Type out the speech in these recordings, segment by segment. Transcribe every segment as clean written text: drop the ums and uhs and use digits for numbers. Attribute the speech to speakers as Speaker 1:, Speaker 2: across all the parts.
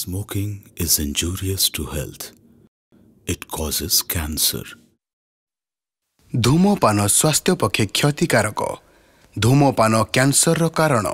Speaker 1: Smoking is injurious to health. It causes cancer.
Speaker 2: धूमपान स्वास्थ्य पक्षे क्षतिकारक। धूमपान cancer कारण।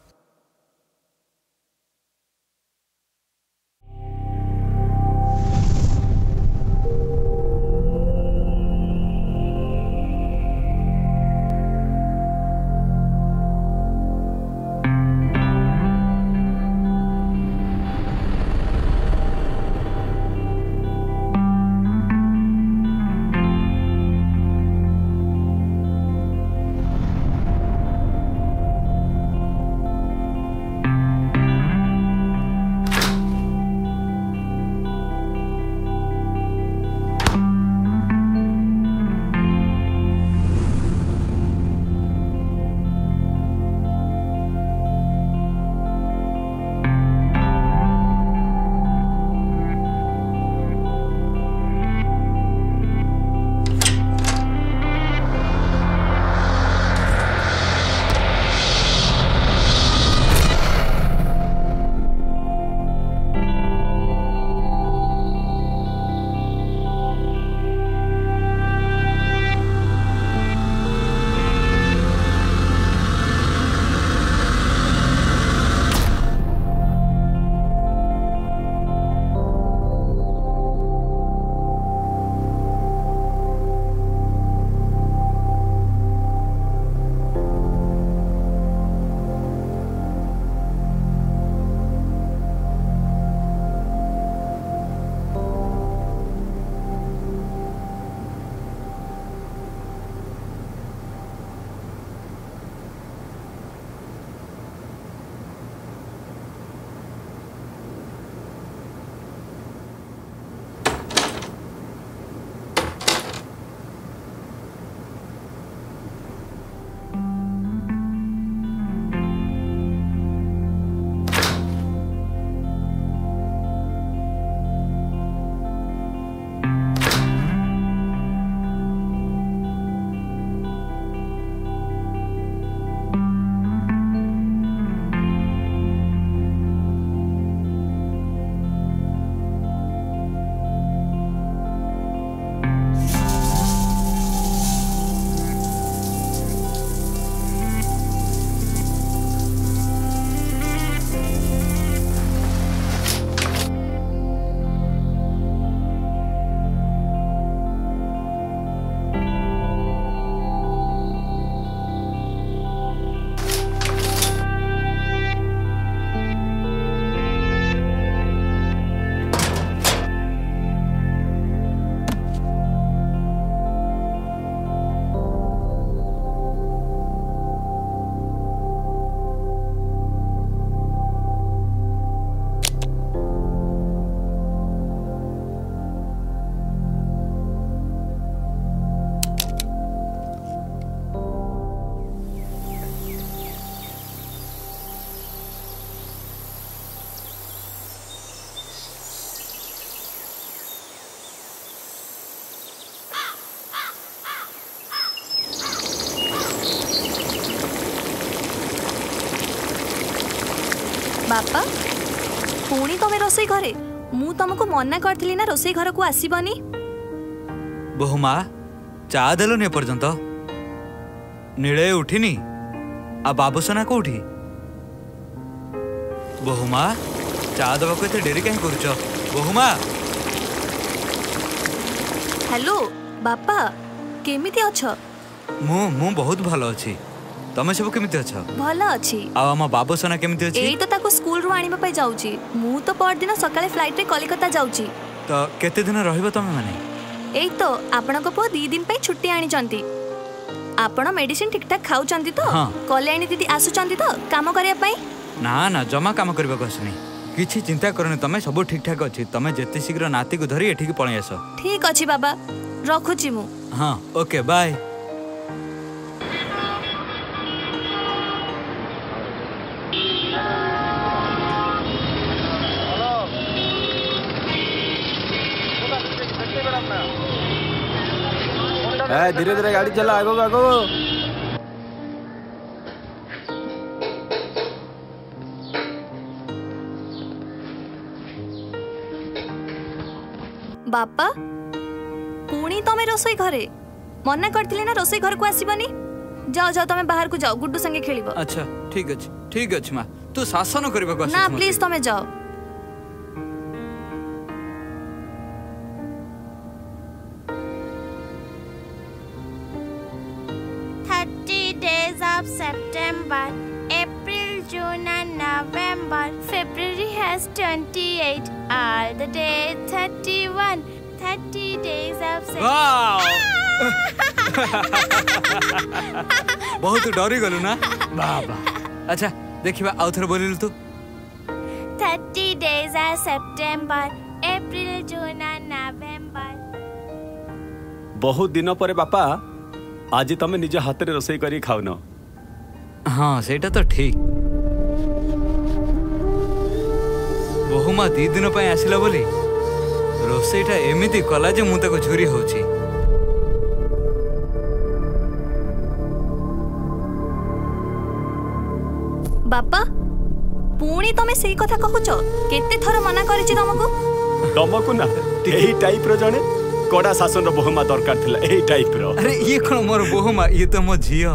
Speaker 3: बापा पुणी तमे रोसई घरे मु तुमको मना करथिली ना रोसई घर को आसीबनी।
Speaker 4: बहुमा चा देलुनी एपर्यंत नीले उठिनी आ बाबूसना कोठी बहुमा चा दबा को एते डेरी काहे करूछ बहुमा।
Speaker 3: हेलो बापा केमिति अछ?
Speaker 4: मु बहुत भलो अछि तमे सब केमिति अछ?
Speaker 3: भलो अछि।
Speaker 4: आ हम बाबूसना केमिति अछि?
Speaker 3: एई तो ताको स्कूल रु आनिबा पई जाउची मु तो पर दिन सकाळे फ्लाइट रे कलिकता जाउची।
Speaker 4: तो केते दिन रहिबो तमे माने?
Speaker 3: एई तो आपनको पो 2 दिन पई छुट्टी आनी चंती। आपण मेडिसिन ठीक ठाक खाउ चंती तो? कल्याणी दीदी आसु चंती तो काम करिया पई?
Speaker 4: ना ना जमा काम करबा कसनी किछि चिंता करनी तमे सब ठीक ठाक अछि तमे जेते शीघ्र नाती को धरी एठी के पळै आसो।
Speaker 3: ठीक अछि बाबा रखुची मु।
Speaker 4: हां ओके बाय।
Speaker 5: धीरे धीरे गाड़ी चला आगो आगो।
Speaker 3: बापा पुणी तमे रसोई घरे मना करथिले ना रसोई घर को आसीबनी। जाओ जाओ तमे बाहर को जाओ गुड्डू संगे खेलिबो।
Speaker 4: अच्छा ठीक अछि माँ तू शासन करबा को
Speaker 3: ना प्लीज तमे जाओ।
Speaker 6: Days of September, April, June and November. February has 28. All the days 31. 30 days of September.
Speaker 4: बहुत डरी गलु ना बाबा। अच्छा देखिबा आउ थर बोलिलु तू।
Speaker 6: 30 days of September, April, June and November.
Speaker 5: बहुत दिन पर बापा आज तमे निज हाथ रे रोसई करी खाउन।
Speaker 4: हाँ सेटा तो ठीक। बहुमा 2 दिन पे आसिला बोली रोसईटा एमिति कला जे मु ताको झुरी होची।
Speaker 3: बापा पुणी तमे सेही कथा कहूचो केते थर मना करिछि
Speaker 5: तमको ना एही टाइप रो जणे कड़ा शासन रो बहुमा दरकार थिला एही टाइप रो।
Speaker 4: अरे ये कोन मोर बहुमा ये तो मो झियो।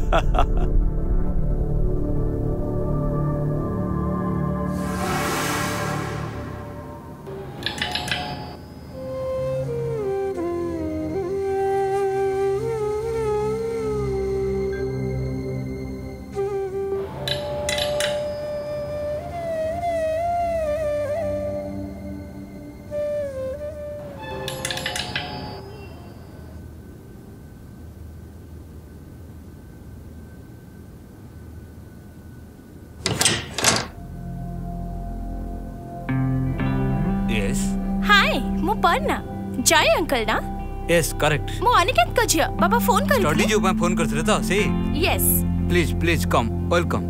Speaker 6: पर्णा जय अंकल ना।
Speaker 4: Yes correct.
Speaker 6: मो अनिकेत को झियो बाबा फोन कर
Speaker 4: स्टडी जो मैं फोन करथले तो से
Speaker 6: yes
Speaker 4: please please come welcome.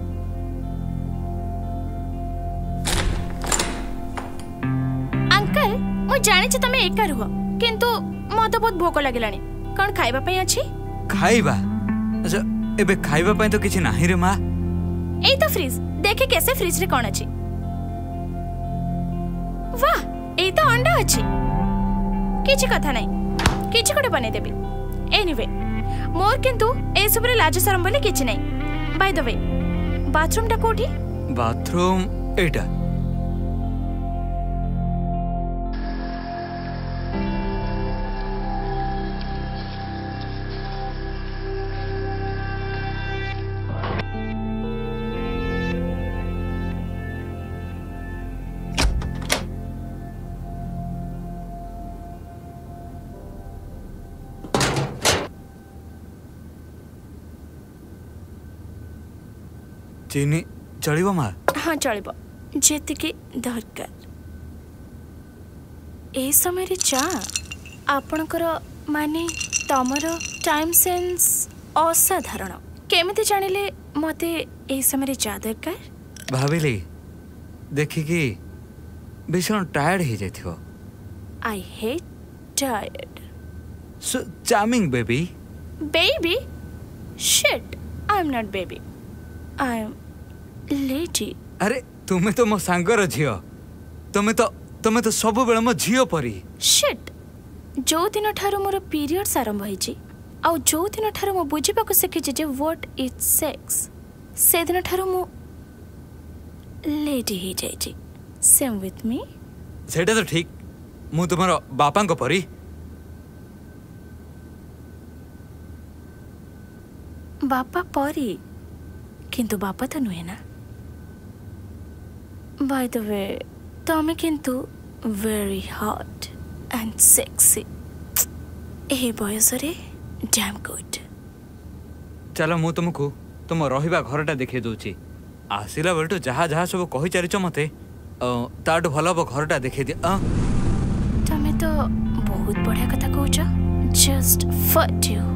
Speaker 6: Uncle मो जाने छ तमे एका रुह किंतु मते बहुत भोक लागलानी कोन खाइबा पई अछि।
Speaker 4: खाइबा अच्छा एबे खाइबा पई तो किछि नाही रे मां।
Speaker 6: एई तो फ्रिज देखे कैसे फ्रिज रे कोन अछि। वाह एई तो अंडा अछि किछि कथा नै किछि कोडे बने देबी। एनीवे मोर किंतु ए सब रे लाज शरम बोले किछि नै। बाय द वे बाथरूम टा कोठी।
Speaker 4: बाथरूम एटा चीनी चलिबो मा।
Speaker 6: हाँ चलिबो जेतिके दरकार। ए समय रे चा आपनकर माने तमरो टाइम सेंस असाधारण केमिति जानिले मते ए समय रे चा दरकार।
Speaker 4: भाबिली देखि कि भीषण टायर्ड हे जाथियो।
Speaker 6: I hate tired.
Speaker 4: So charming baby.
Speaker 6: Baby shit I am not baby I am lady.
Speaker 4: अरे तुम्हें तो मो सांगर झियो तुम्हें तो सब बेले मो झियो परी।
Speaker 6: शिट जो दिन ठारो मोर पीरियड्स आरंभ होईची आ जो दिन ठारो मो बुझिबा को सिखिची जे व्हाट इज सेक्स से दिन ठारो मो लेडी ही जाईची। Same with me.
Speaker 4: सेटा तो ठीक मु तुम्हारो बापा को परी।
Speaker 6: बापा परी किंतु बापा तो नुहे ना। बाय द वे तमे किंतु वेरी हॉट एंड सेक्सी ए बयस रे डैम गुड।
Speaker 4: चलो मु तुमको तुम रहिबा घरटा देखै दोची आसिला बेलटो जहा जहा सब कहि चारिच मते ताटो भलो घरटा देखै दे।
Speaker 6: तमे तो बहुत बढ़िया कथा कहूछ जस्ट फट यू।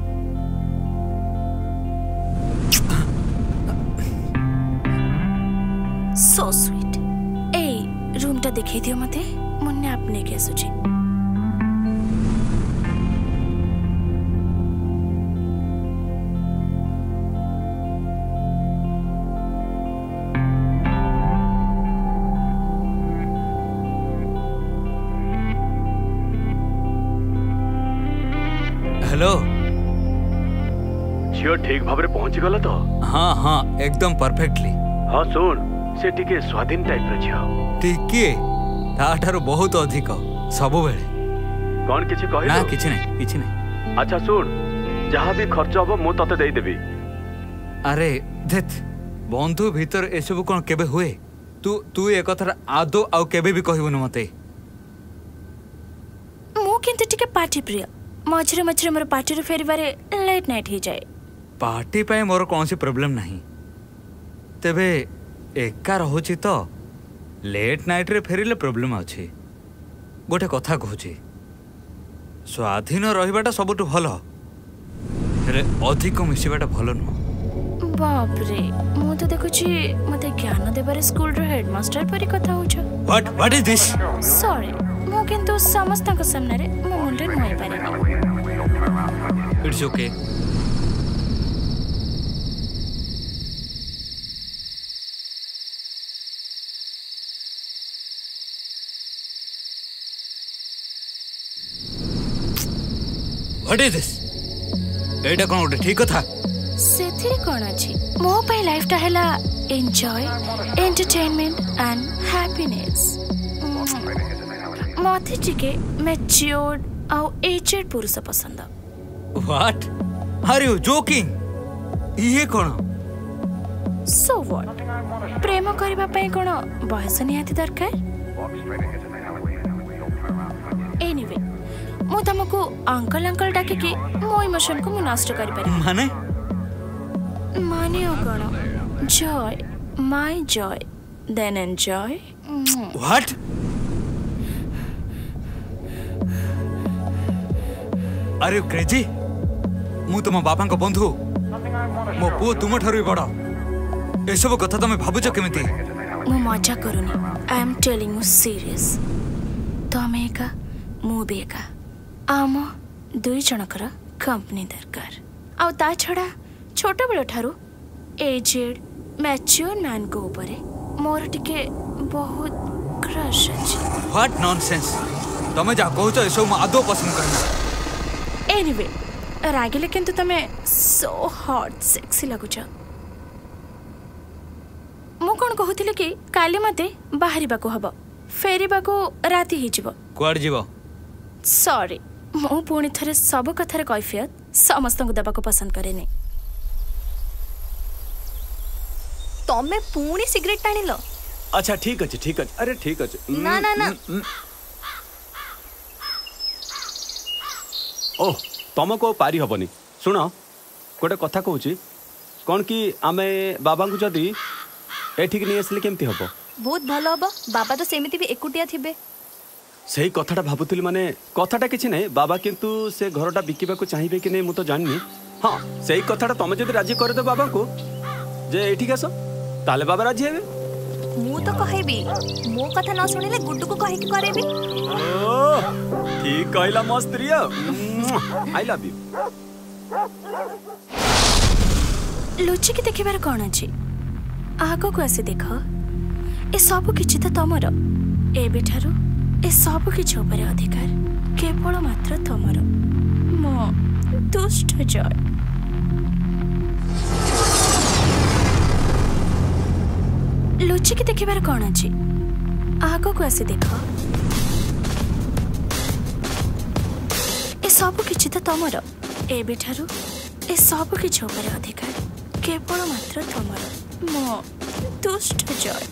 Speaker 6: So sweet. ए रूम टा देखै दियो मते मुन्ने आपने के सोची।
Speaker 5: झियो ठीक भाव में पहुंची गला तो?
Speaker 4: हाँ हाँ एकदम परफेक्टली।
Speaker 5: हाँ सुन से टिके स्वाधीन टाइप रो झियो
Speaker 4: टिके ताठारो बहुत अधिक सब बेले।
Speaker 5: कौन किछि कहि
Speaker 4: ना किछि नहीं।
Speaker 5: अच्छा सुन जहाँ भी खर्च हबो मु तते देई देबी।
Speaker 4: अरे देख बंधु भीतर एसबु कौन केबे हुए? तू ए कथार आदो आउ केबे भी कहबुन मते।
Speaker 6: मु किंतु टिके पार्टी प्रिय मझरे मझरे मोर पार्टी रे फेरिबारे लेट नाइट ही जाए।
Speaker 4: पार्टी पाए मोर कौन सी प्रॉब्लम नहीं तेबे एका रहुची तो लेट नाइट रे फेरिले प्रॉब्लम अछि। गोटे कथा कहूची स्वाधीन रहिबाटा सबुठु भलो रे अधिक मिसिबाटा भलो नुह।
Speaker 6: बाप रे मु तो देखुची मते ज्ञान देबारे स्कूल रो हेडमास्टर परी कथा होछ।
Speaker 4: What is this?
Speaker 6: सॉरी मु किंतु समस्त को सामने रे मु मुंडे नय पारे।
Speaker 4: It's okay. What is this? एटा कोन गोटे ठीक कथा?
Speaker 6: सेथिरे कोन अछि मो पय लाइफ ता हैला एन्जॉय एंटरटेनमेंट एंड हैप्पीनेस। मते टिके मैच्योर्ड आउ एजेड पुरुष पसंद।
Speaker 4: What are you joking? ये कोन?
Speaker 6: सो व्हाट प्रेम करबा पय कोन बयस निहाती दरकार? एनीवे मु तुमको अंकल अंकल डाके कि मो इमोशन को मु नष्ट करि पारे।
Speaker 4: माने
Speaker 6: कोन joy my joy then enjoy.
Speaker 4: What? Are you crazy? मु तुम बापा को बंधु मो पु तुम ठारू भी बड़ ए सब कथा तुम भाबुछ केमिति?
Speaker 6: मु मजा करूनी I am telling you serious. तमे एका मु भी एका आम दुई जनकर कंपनी दरकार। आउ ता छड़ा छोट बेल ठारू एजेड मैच्योर मैन को ऊपर मोर टिके बहुत क्रश अछि।
Speaker 4: What nonsense? तमे जा कहूछ ए सब आदो पसंद करना।
Speaker 6: एनीवे रागिले किंतु तमे सो हॉट सेक्सी लागुछ। मु कोन कहूतिले कि काली मते बाहरिबा को हबो फेरिबा को राती ही जिवो।
Speaker 4: कुआड जिवो?
Speaker 6: सॉरी मु पुणी थरे सब कथार कैफियत समस्त को दबा को पसंद करे नहीं।
Speaker 3: तमे पुणी सिगरेट टाणिलो?
Speaker 5: अच्छा ठीक अछि ठीक अछि। अरे ठीक अछि।
Speaker 3: ना ना ना
Speaker 5: ओह तुमको पारी हबनी। सुन गोटे कथा कहूची कौन कि आमे बाबा को जदी एठिक नहीं आसले केमती हबो? बहुत
Speaker 3: भलो हबो। बाबा तो सेमिति भी एकुटिया थिबे।
Speaker 5: सही कथाटा भाबुतली माने कथाटा किछि नै बाबा किंतु से घरटा बिकिबा को चाहिबे कि नै मु तो जाननी। हां सही कथाटा तमे जदी राजी करे दे बाबा को जे एठिक आसो ताले बाबा राजी हेबे।
Speaker 3: मु तो कहबी मो कथा न सुनिले गुड्डू को कहि कि करेबी।
Speaker 5: ओ ठीक कहला मस्त रिया। I love you.
Speaker 6: लुचि के देखिबार कोन अछि? आगो को आसे देख ए सब किछि त तमर ए बेठारो ए सब किछि ऊपर अधिकार केवल मात्र तमर। मो दुष्ट जय। लुचि के देखिबार कोन अछि? आगो को आसे देख ए सब किछि त तमर ए बेठारो ए सब किछि ऊपर अधिकार केवल मात्र तमर। मो दुष्ट जय।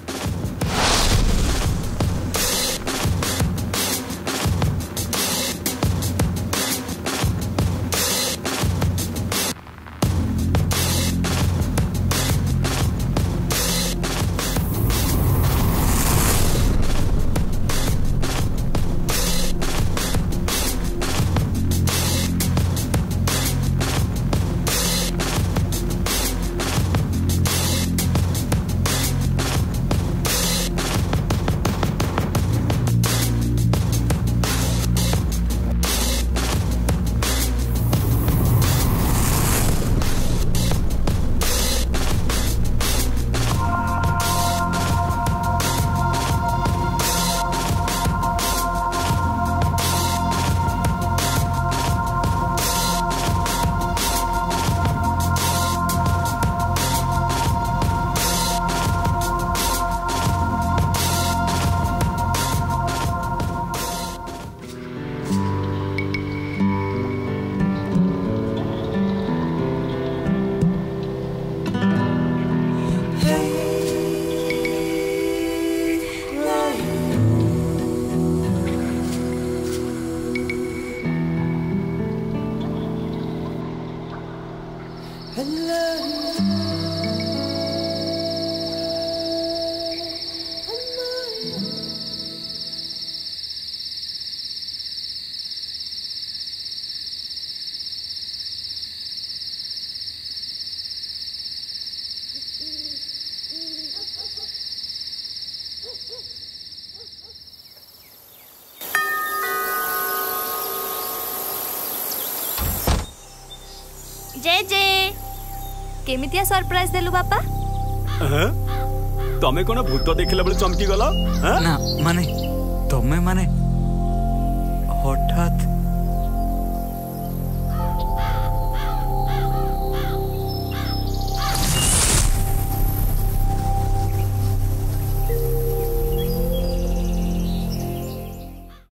Speaker 6: जे जे
Speaker 3: केमितिया सरप्राइज देलु बापा?
Speaker 5: तमे कोन भूत देखिला बेले चमकी गला?
Speaker 4: ना माने तमे माने हठात